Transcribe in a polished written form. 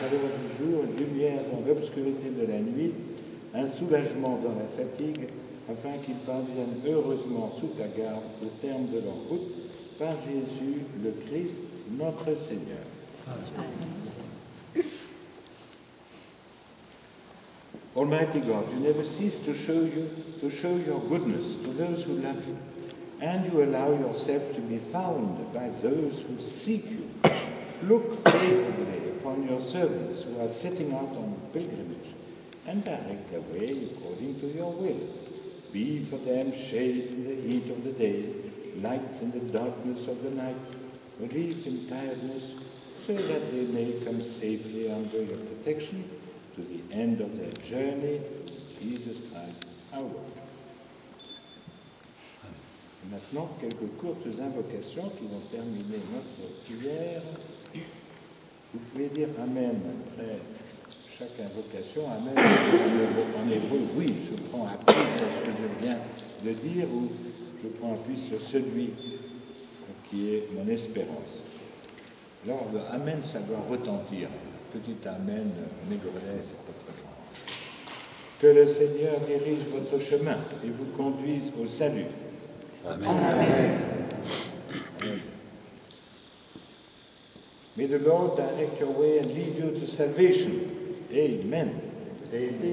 chaleur du jour, une lumière dans l'obscurité de la nuit, un soulagement dans la fatigue, afin qu'ils parviennent heureusement sous ta garde au terme de leur route, par Jésus le Christ, notre Seigneur. Almighty God, you never cease to show your goodness to those who love you, and you allow yourself to be found by those who seek you. Look favorably upon your servants who are setting out on pilgrimage, and direct their way according to your will. Be for them shade in the heat of the day, light in the darkness of the night, relief in tiredness, so that they may come safely under your protection to the end of their journey, Jesus Christ our Lord. Maintenant, quelques courtes invocations qui vont terminer notre prière. Vous pouvez dire Amen après chaque invocation. Amen en hébreu, oui, je prends appui sur ce que je viens de dire, ou je prends appui sur celui qui est mon espérance. Alors, le Amen, ça doit retentir. Petit Amen, négolais, c'est pas très grand. Que le Seigneur dirige votre chemin et vous conduise au salut. Amen. Amen. Amen. May the Lord direct your way and lead you to salvation. Amen. Amen.